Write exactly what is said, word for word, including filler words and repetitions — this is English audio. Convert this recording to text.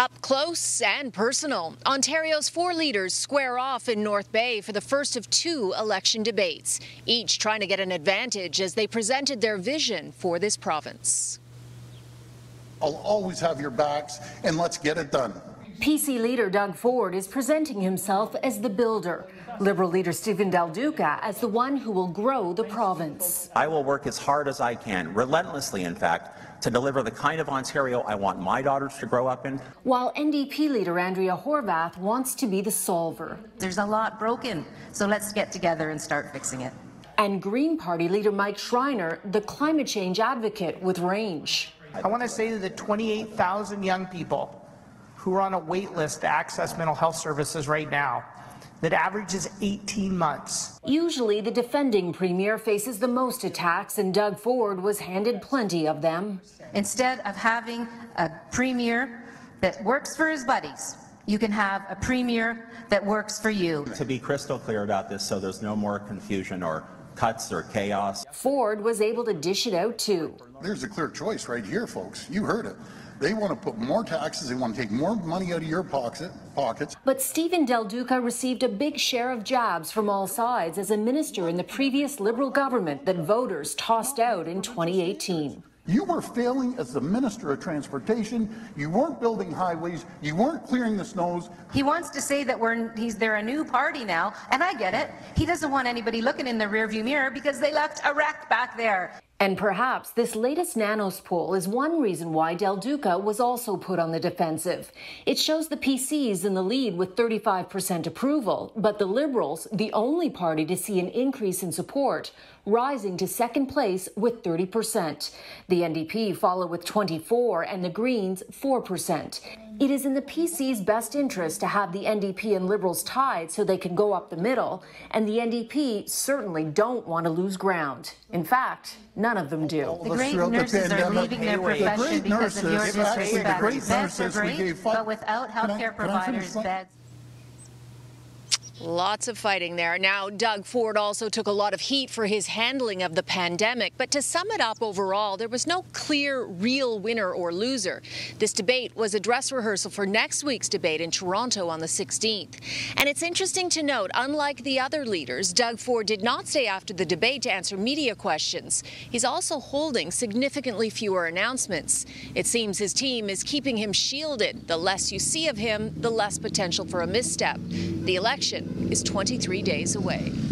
Up close and personal, Ontario's four leaders square off in North Bay for the first of two election debates, each trying to get an advantage as they presented their vision for this province. I'll always have your backs, and let's get it done. P C leader Doug Ford is presenting himself as the builder. Liberal leader Steven Del Duca as the one who will grow the province. I will work as hard as I can, relentlessly in fact, to deliver the kind of Ontario I want my daughters to grow up in. While N D P leader Andrea Horwath wants to be the solver. There's a lot broken, so let's get together and start fixing it. And Green Party leader Mike Schreiner, the climate change advocate with range. I want to say to the twenty-eight thousand young people who are on a wait list to access mental health services right now, that averages eighteen months. Usually the defending premier faces the most attacks, and Doug Ford was handed plenty of them. Instead of having a premier that works for his buddies, you can have a premier that works for you. To be crystal clear about this so there's no more confusion or cuts or chaos. Ford was able to dish it out too. There's a clear choice right here, folks. You heard it. They want to put more taxes, they want to take more money out of your pocket, pockets. But Steven Del Duca received a big share of jabs from all sides as a minister in the previous Liberal government that voters tossed out in twenty eighteen. You were failing as the Minister of Transportation. You weren't building highways. You weren't clearing the snows. He wants to say that we're he's they're a new party now, and I get it. He doesn't want anybody looking in the rearview mirror because they left a wreck back there. And perhaps this latest Nanos poll is one reason why Del Duca was also put on the defensive. It shows the P Cs in the lead with thirty-five percent approval, but the Liberals, the only party to see an increase in support, rising to second place with thirty percent. The N D P follow with twenty-four and the Greens four percent. It is in the P C's best interest to have the N D P and Liberals tied so they can go up the middle, and the N D P certainly don't want to lose ground. In fact, none of them do. The great nurses are leaving their profession because of your disrespect. Vets are great, but without healthcare providers, beds. Lots of fighting there. Now, Doug Ford also took a lot of heat for his handling of the pandemic. But to sum it up overall, there was no clear, real winner or loser. This debate was a dress rehearsal for next week's debate in Toronto on the sixteenth. And it's interesting to note, unlike the other leaders, Doug Ford did not stay after the debate to answer media questions. He's also holding significantly fewer announcements. It seems his team is keeping him shielded. The less you see of him, the less potential for a misstep. The election is twenty-three days away.